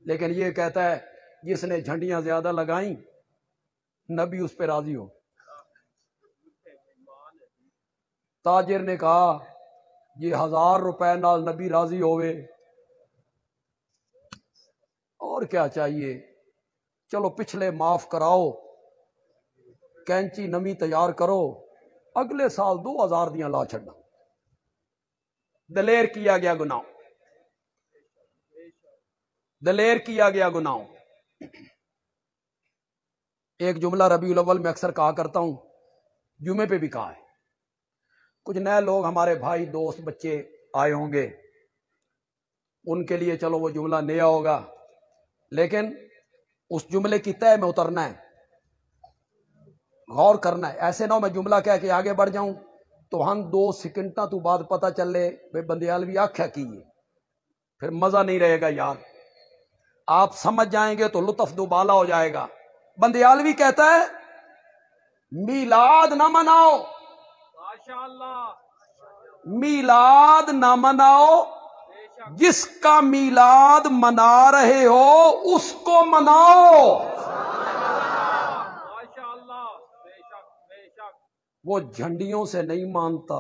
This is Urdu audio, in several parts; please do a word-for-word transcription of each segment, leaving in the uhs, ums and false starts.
لیکن یہ کہتا ہے جس نے جھنڈیاں زیادہ لگائیں نبی اس پہ راضی ہو. تاجر نے کہا یہ ہزار روپے نال نبی راضی ہوئے، اور کیا چاہیے، چلو پچھلے معاف کراؤ، کینچی نمی تیار کرو، اگلے سال دو ہزار دیاں لا چھڑنا. دلیر کیا گیا گناہ، دلیر کیا گیا گناہ. ایک جملہ ربیع الاول میں اکثر کہا کرتا ہوں، جمعے پہ بھی کہا ہے. کچھ نئے لوگ ہمارے بھائی دوست بچے آئے ہوں گے، ان کے لیے چلو وہ جملہ نیا ہوگا، لیکن اس جملے کی تہہ میں اترنا ہے، غور کرنا ہے. ایسے نہ ہو میں جملہ کہہ کے آگے بڑھ جاؤں تو ہم دو سیکنڈاں تو بعد پتہ چلے بھائی بندیالوی آکھیا کی ہے، پھر مزہ نہیں رہے گا یار. آپ سمجھ جائیں گے تو لطف دوبالا ہو جائے گا. بندیالوی کہتا ہے میلاد نہ مناؤ، میلاد نہ مناؤ، جس کا میلاد منا رہے ہو اس کو مناؤ. وہ جھنڈیوں سے نہیں مانتا،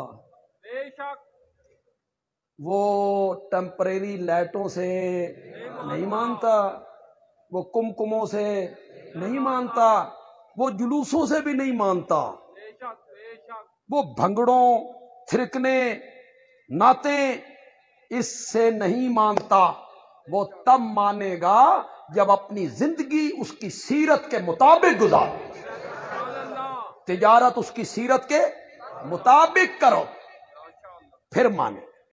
وہ ٹیمپریری لائٹوں سے نہیں مانتا، وہ کمکموں سے نہیں مانتا، وہ جلوسوں سے بھی نہیں مانتا، وہ بھنگڑوں تھرکنے نعتیں اس سے نہیں مانتا. وہ تب مانے گا جب اپنی زندگی اس کی سیرت کے مطابق گزارے، تجارت اس کی سیرت کے مطابق کرو، پھر مانے.